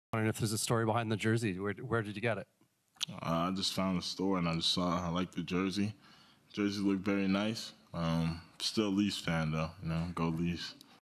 Wondering if there's a story behind the jersey. Where did you get it? I just found the store and I just saw I liked the jersey. Jersey looked very nice. Still a Leafs fan though, go Leafs.